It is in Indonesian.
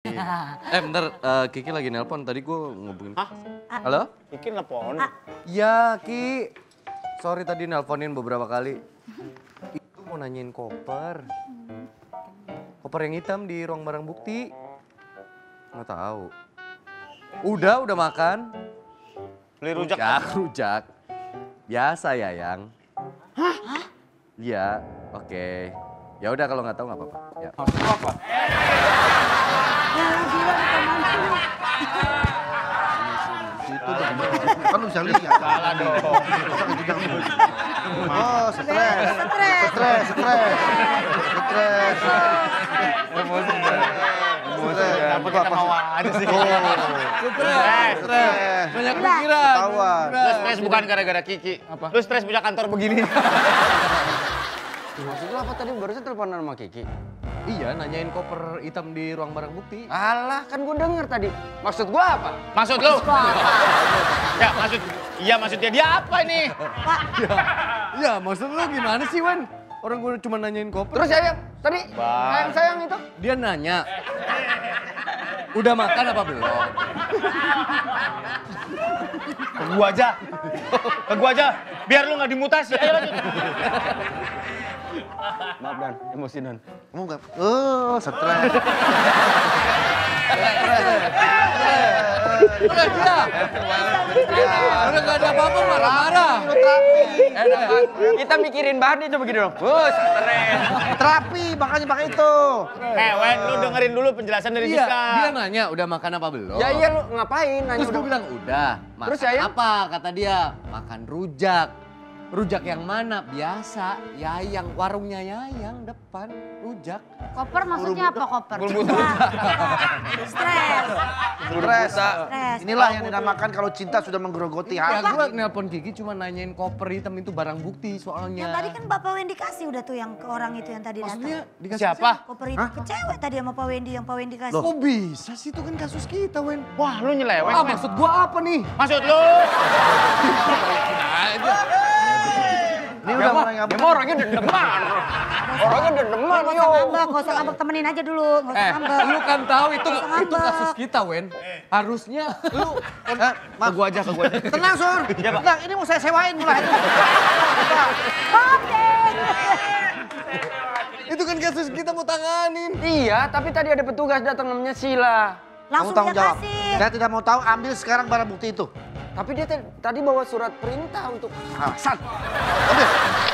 Bentar, Kiki lagi nelpon. Tadi gue ngubungin. Hah? Halo? Kiki nelpon. Iya, Ki. Sorry tadi nelponin beberapa kali. Itu mau nanyain koper. Koper yang hitam di ruang barang bukti. Nggak tahu. Udah makan. Beli rujak. Rujak. Biasa ya, Yang. Hah? Iya, oke. Ya udah kalau nggak tahu nggak apa-apa. Ya. Maksud lu apa? Itu kan lu bisa lihat. Salah dong. Oh, stres. Emosi dah. Kenapa kita mau aja sih? Stres. Banyak pikiran. Ketahuan. Lu stres bukan gara-gara Kiki. Apa? Lu stres punya kantor begini. Maksud lu apa tadi barusan teleponan sama Kiki? Iya, nanyain koper hitam di ruang barang bukti. Alah, kan gue denger tadi. Maksud gua apa? Maksud lu? Ya maksudnya dia apa ini? Ya, maksud lu gimana sih, Wen? Orang gue cuma nanyain koper. Terus ya, tadi sayang itu? Dia nanya. Udah makan apa belum? Ke gua aja. Biar lu nggak dimutasi. Ayo lanjut. Maaf Dan, emosi Dan. Kamu nggak? Oh, stres. Udah dia. Udah gak ada apa-apa marah-marah. Kita mikirin bahan itu begitu dong. Bus, stres. Terapi, makanya pakai itu. Wen, lu dengerin dulu penjelasan dari Iya, Siska. dia nanya udah makan apa belum? Ya iya lu ngapain nanya Terus gue bilang udah. Makan Terus ya, apa? Kata dia, makan rujak. Rujak yang mana? Biasa, Yayang, warungnya Yayang depan, rujak. Koper maksudnya apa koper? Stres. Stres. Inilah yang dinamakan kalau cinta sudah menggerogoti Ya hati. gue nelpon Kiki cuma nanyain koper hitam itu barang bukti soalnya. Yang tadi kan Bapak Wendy kasih udah tuh yang ke orang itu yang tadi Maksudnya datang. dikasih Siapa? Koper itu ke cewek tadi sama Pak Wendy yang Pak Wendy kasih. Kok bisa sih, itu kan kasus kita, Wen. Wah, lu nyeleweng. Ah, Wen. maksud gua apa nih? Maksud lu? Ini udah mulai ngabuk. Emang orangnya dedeman. Orangnya dedeman, Gak yo. usah ngambek, gak usah ngambek, temenin aja dulu. Gak usah ngambek. Lu kan tahu itu Gak usah ngambek. kasus kita, Wen. Harusnya lu Ke gua aja. Tenang, Sur. Tenang, ini mau saya sewain mulai. itu kan kasus kita mau tanganin. Iya, tapi tadi ada petugas datang namanya Sila. Langsung Kamu tanggung dia jawab. kasih. Saya tidak mau tahu, ambil sekarang barang bukti itu. Tapi dia tadi bawa surat perintah untuk Alasan. Ambil.